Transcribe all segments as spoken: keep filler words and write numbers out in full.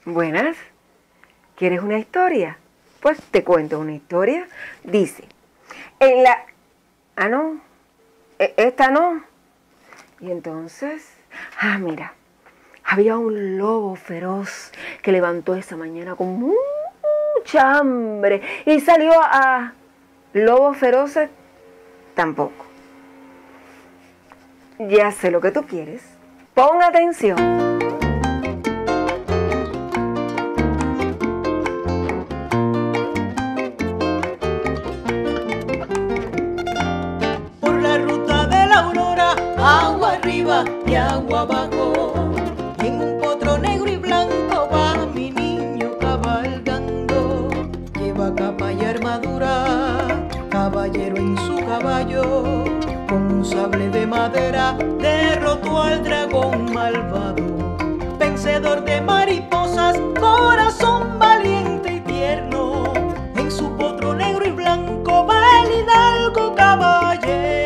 Buenas. ¿Quieres una historia? Pues te cuento una historia. Dice, en la... Ah, no. E- Esta no. Y entonces... Ah, mira. Había un lobo feroz que levantó esa mañana con mucha hambre y salió a... Lobos feroces tampoco. Ya sé lo que tú quieres. Pon atención. Agua arriba y agua abajo, en un potro negro y blanco va mi niño cabalgando. Lleva capa y armadura, caballero en su caballo, con un sable de madera derrotó al dragón malvado. Vencedor de mariposas, corazón valiente y tierno, en su potro negro y blanco va el hidalgo caballero.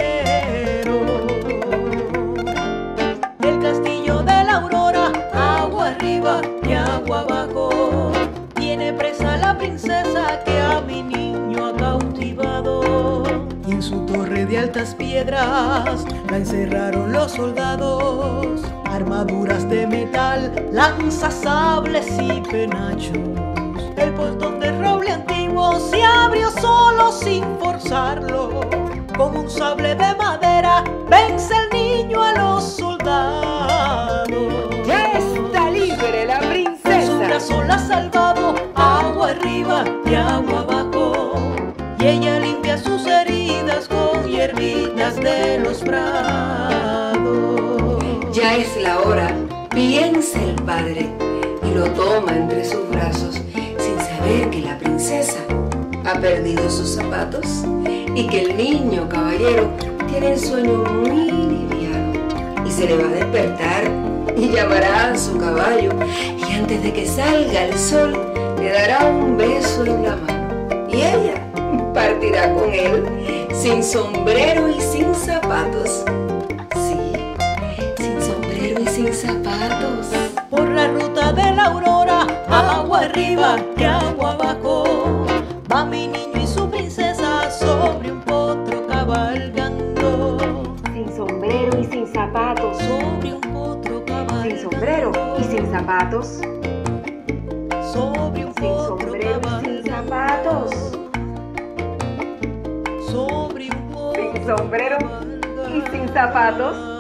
Y agua abajo, tiene presa la princesa que a mi niño ha cautivado. Y en su torre de altas piedras la encerraron los soldados, armaduras de metal, lanzas, sables y penachos. El portón de roble antiguo se abrió solo sin forzarlo, con un sable de madera vence el niño a los soldados. ¡Ya está libre la princesa! Su brazo la ha salvado, agua arriba y agua abajo, y ella limpia sus heridas con hierbitas de los prados. Ya es la hora, piensa el padre, y lo toma entre sus brazos, sin saber que la princesa ha perdido sus zapatos y que el niño caballero tiene el sueño muy liviano y se le va a despertar y llamará a su caballo, y antes de que salga el sol le dará un beso en la mano y ella partirá con él sin sombrero y sin zapatos. Sí, sin sombrero y sin zapatos. Por la ruta de la aurora, agua arriba y agua abajo, va mi niño y su princesa sobre un potro cabalgando. Sin sombrero y sin zapatos. Sobre un potro cabalgando. Sin sombrero y sin zapatos. Sobre un Sin potro sombrero y sin zapatos. Sobre un potro Sin sombrero y sin zapatos.